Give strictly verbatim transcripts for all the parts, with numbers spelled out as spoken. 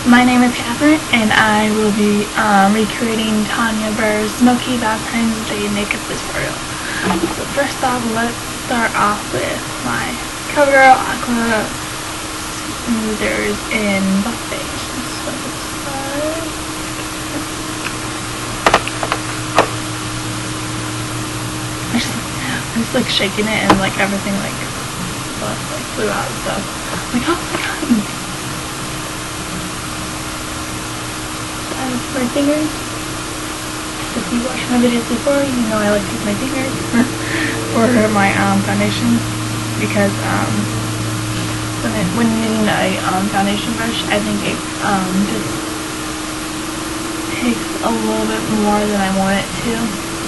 My name is Kathyrn, and I will be um, recreating Tanya Burr's Smoky Valentine's Day makeup tutorial. So first off, let's start off with my CoverGirl Aqua Smoothers in Buff Beige. So let's start. I just, I'm just like shaking it, and like everything like, like flew out and stuff. I'm like, oh my god. My fingers. If you watched my videos before, you know I like to use my fingers for my um, foundation because um, when, it, when using a um, foundation brush, I think it um, just takes a little bit more than I want it to.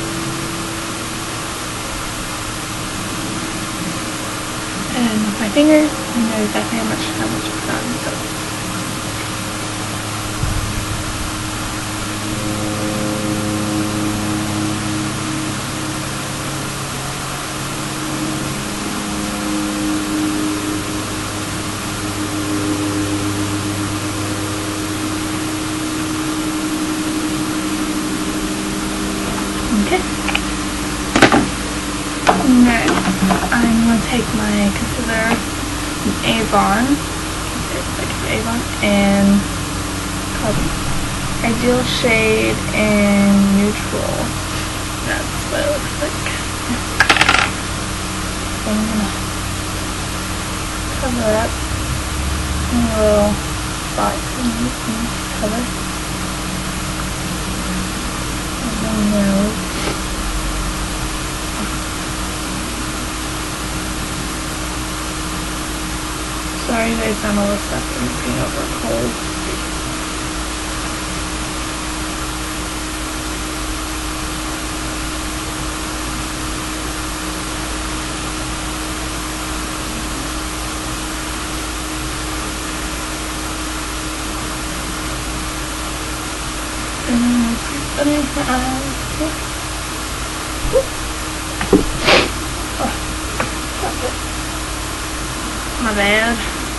And with my fingers, I know exactly how much how much it's done. So. Okay. Next, I'm going to take my concealer from Avon, it's like Avon, and called Ideal Shade and Neutral. That's what it looks like. So I'm going to cover it up in a little spot in this color. And then nose. Sorry guys, I'm all this stuff I'm looking over cold. And then put it underneath my eyes. Oh, that's it. My bad.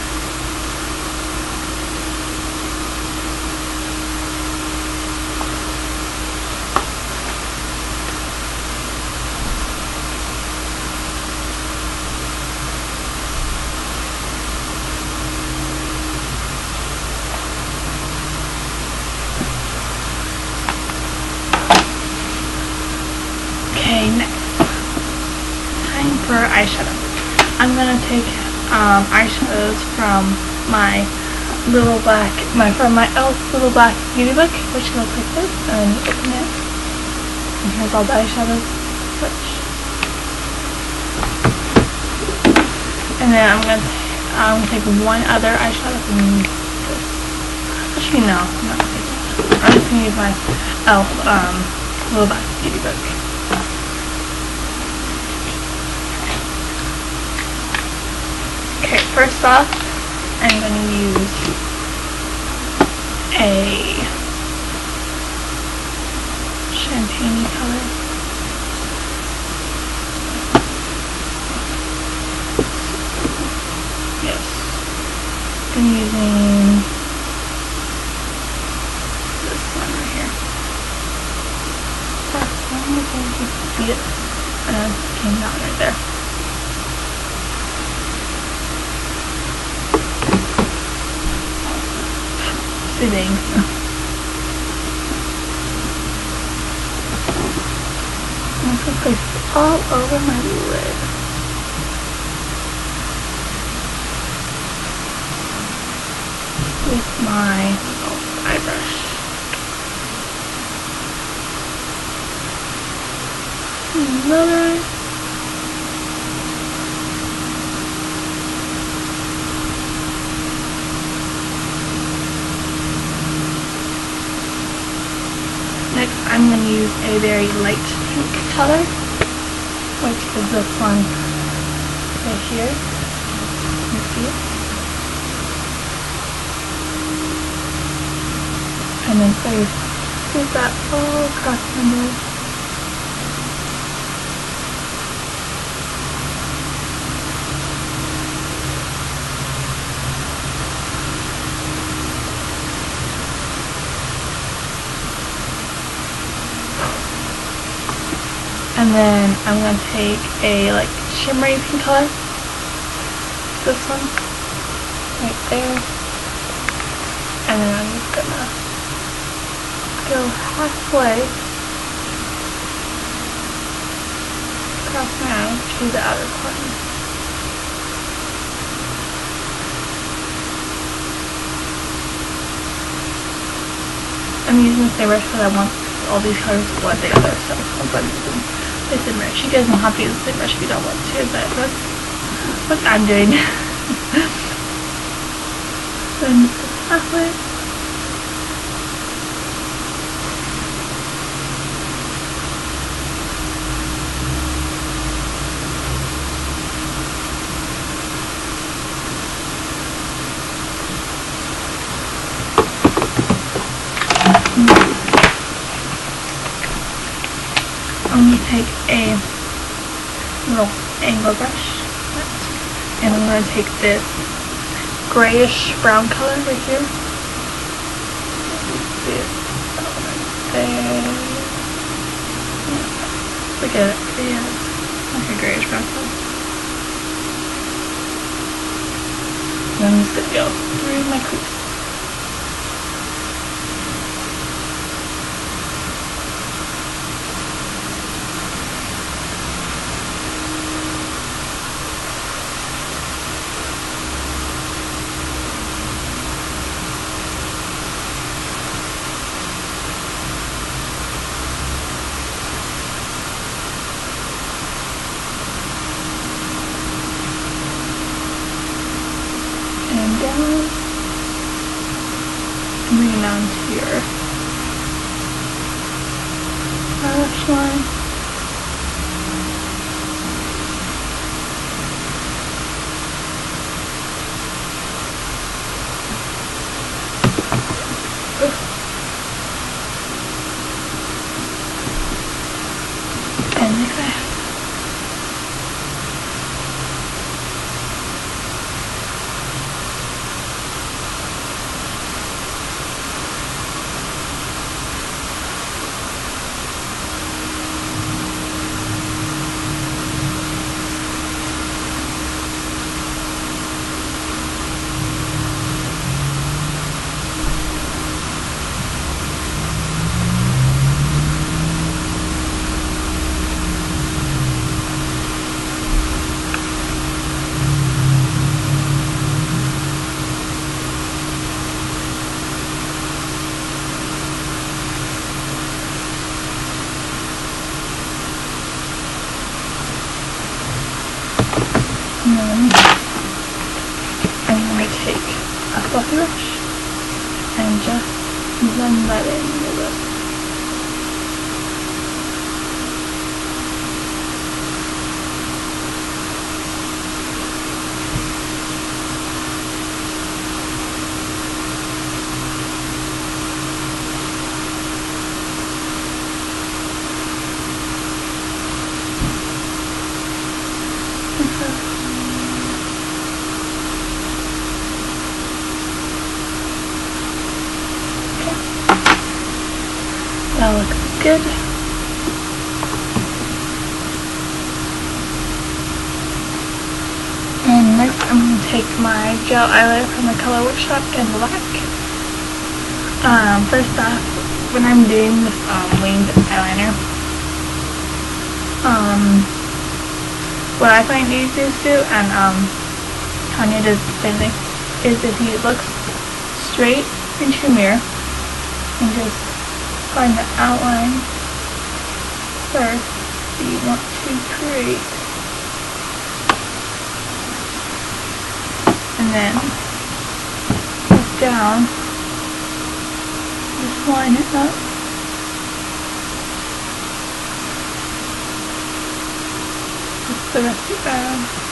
Okay, next, time for eyeshadow. I'm gonna take um, eyeshadows from my little black, my from my Elf Little Black Beauty Book, which looks like this, and you open it, and here's all the eyeshadows. Switch. And then I'm gonna, I'm gonna take one other eyeshadow from this. Actually, no, I'm not gonna take that. I'm just gonna use my Elf um, Little Black Beauty Book. Okay, first off, I'm going to use a champagne color. Yes. I'm using this one right here. As long as I can see it, and it came down right there. Sitting. I'm just gonna place it all over my lid. With my oh, eye brush. Another. Next, I'm going to use a very light pink color, which is this one right here. You see it? And then place, place that all across my nose. And then I'm going to take a like shimmery pink color. This one. Right there. And then I'm just going to go halfway across my eye to the outer corner. I'm using the same brush because I want all these colors to blend together, so I'll blend them with the same brush. You guys don't have to use the same brush if you don't want to, but that's what I'm doing. Then halfway. I'm going to take a little angle brush and I'm going to take this grayish brown color right here. See it? There. Look at it. Yeah, like a grayish brown color. And I'm just going to go through my crease. And down, bring down to your lash line. And like that. And then I'm going to take a fluffy brush and just blend that in a little bit. That looks good. And next I'm going to take my gel eyeliner from the Color Workshop in black. Um, first off, when I'm doing this um, winged eyeliner, um, what I find easiest to do, and um, Tanya does the same thing, is if you look straight into your mirror and just find the outline first that you want to create, and then look down, just line it up, with the rest of that.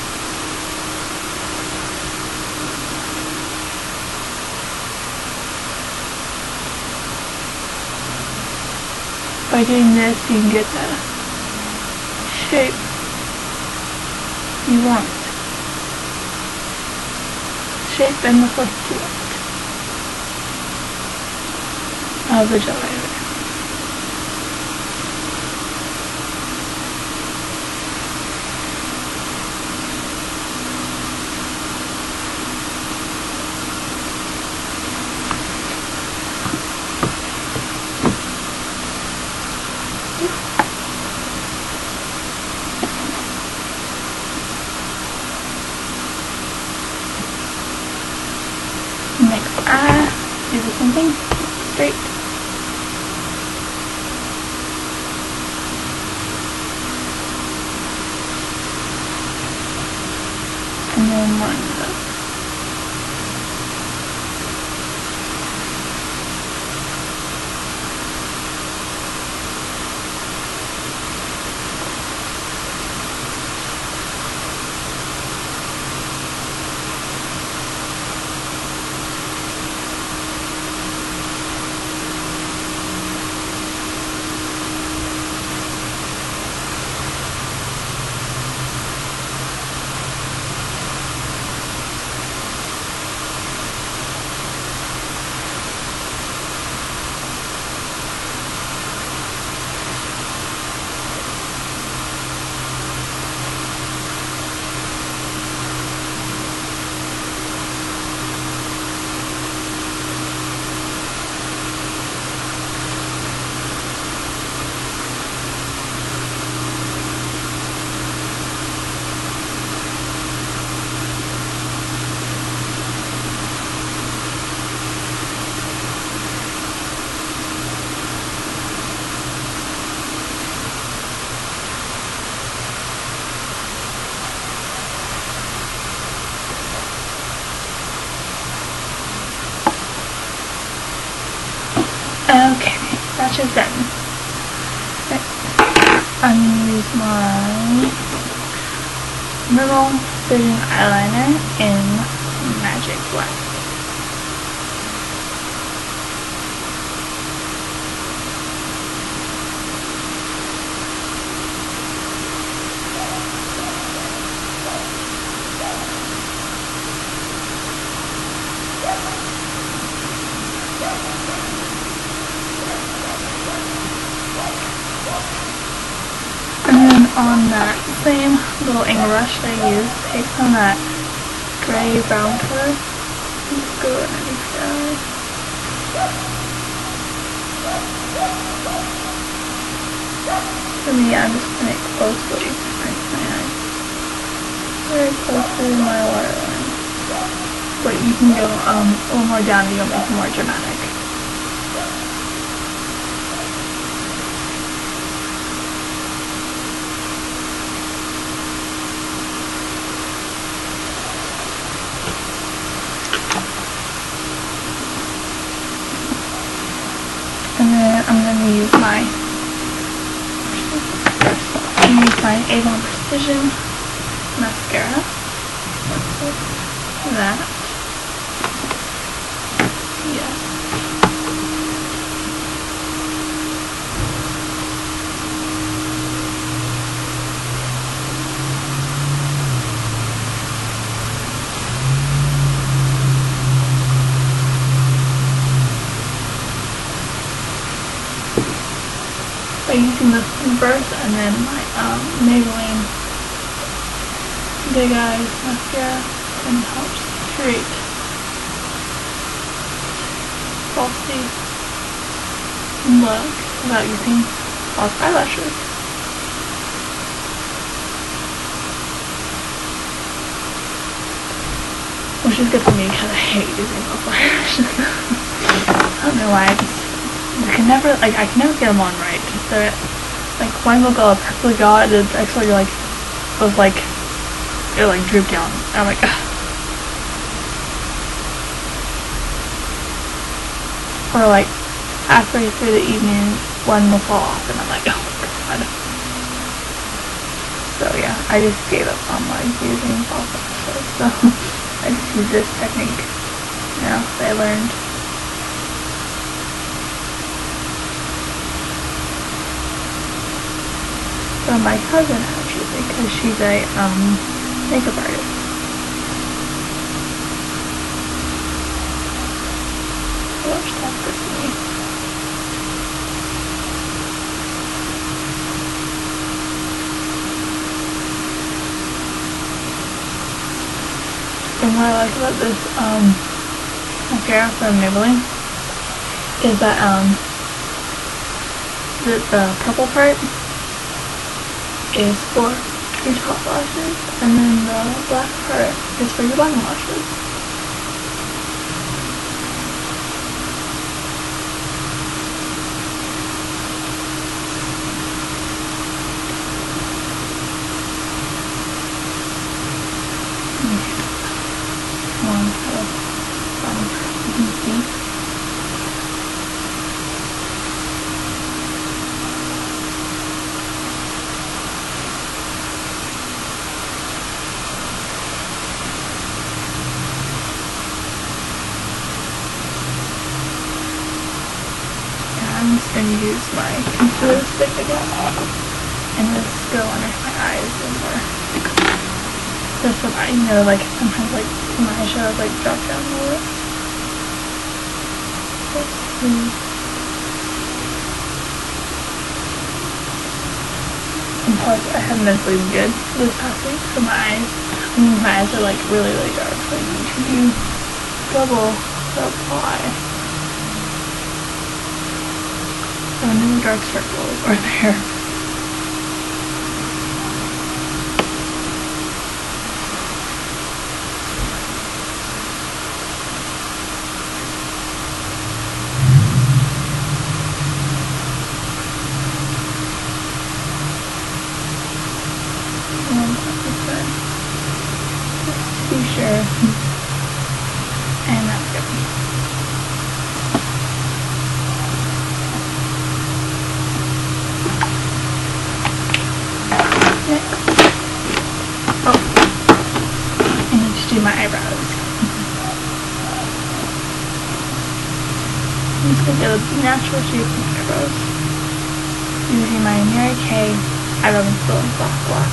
By doing this, you can get the shape you want. Shape and look like you want of the gel eyeliner. Okay, that's just done. I'm gonna use my Rimmel Precision Eyeliner in Magic Black. And then on that same little angle brush that I used, take some of that gray brown color and just go underneath the eye. For me, I'm just putting it closely against my eye. Very closely to my waterline. But you can go um, a little more down if you want to make it more dramatic. And then I'm going to use my I'm going to use my Avon Precision mascara. That. Yes. By using the first and then my um, Maybelline Big Eyes mascara and helps create falsy look without using false eyelashes. Which is good for me because I hate using false eyelashes. I don't know why, I just I can never, like, I can never get them on right. They're, like, one will go perfectly good, and the next one, you're like, was like, it'll, like, droop down. And I'm like, ugh. Or, like, halfway through the evening, one will fall off, and I'm like, oh my god. So, yeah, I just gave up on, like, using false eyelashes, so I just use this technique, you know, that I learned. From my cousin, actually, because she's a um, makeup artist. Watch that for me. And what I like about this um, mascara from Maybelline is that um, the, the purple part is for your top lashes, and then the black part is for your bottom lashes. One of you can see. I'm just going to use my concealer stick again and just go under my eyes and more. Just so I, you know, like sometimes like my eyeshadows like drop down a little bit. And plus I haven't been sleeping good this past week, so my eyes, I mean my eyes are like really really dark, so I need to do double apply. So no dark circles are there. And just to be sure. And that's good. it would be natural shape and eyebrows. Using my Mary Kay eyebrow pencil in soft glass.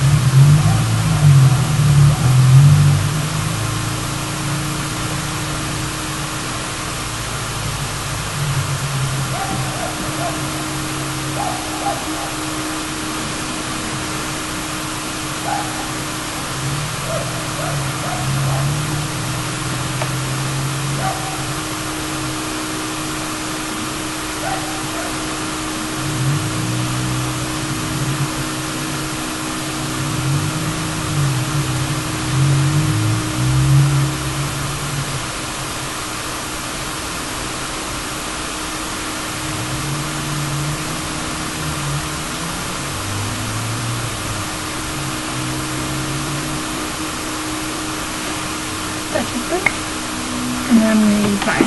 And then I'm going to use my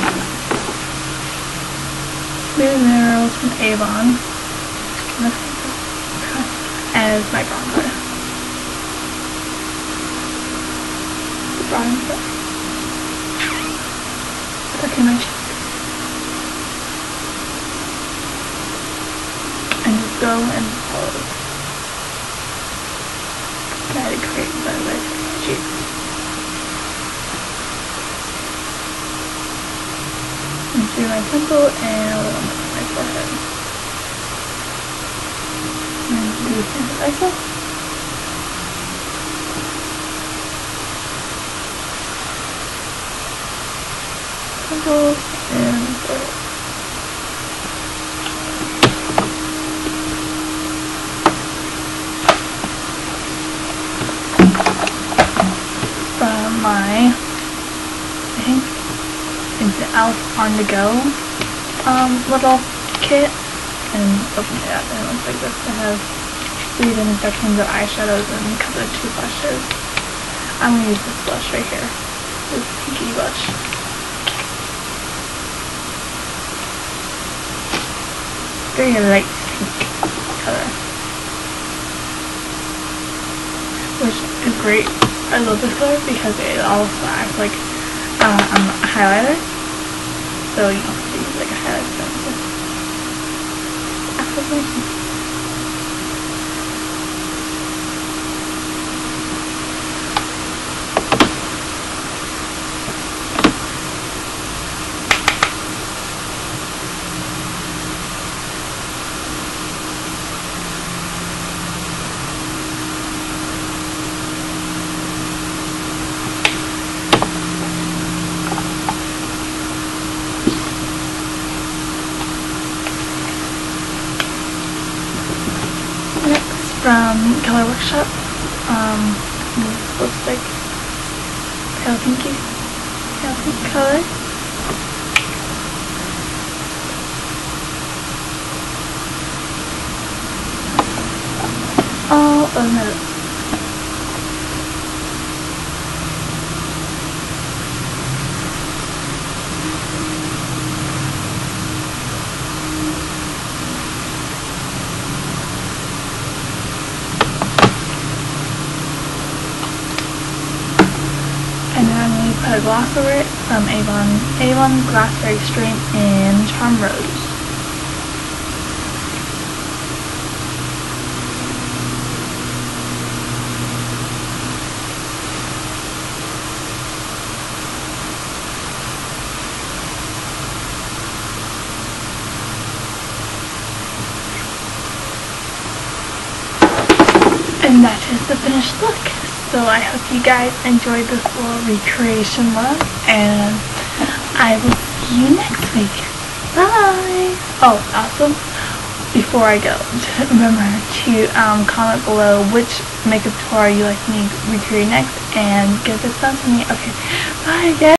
Smooth Minerals from Avon as my bronzer. The bronzer. Tucking my cheek. And just go and follow. Try to create the like cheeks. Do my temple and a little bit on my forehead. And do the same with myself. Temples and forehead. From my, I think, is the Elf on the Go um, little kit, and open it up and it looks like this. It has three different sections of eyeshadows and a couple of two blushes. I'm going to use this blush right here, this pinky blush. Very light pink color, which is great. I love this color because it also acts like uh, um, a highlighter. So you don't have to use like a highlight pencil. Affirmation. From Color Workshop, um, this lipstick, pale pinky, pale pink color. All of my lips. And then I'm going to put a gloss over it from Avon, Avon Glass Very Extreme in Charm Rose. And that is the finished look. So I hope you guys enjoyed this little recreation look, and I will see you next week. Bye! Oh, also, before I go, remember to um, comment below which makeup tutorial you like me to recreate next, and give this down to me. Okay, bye guys!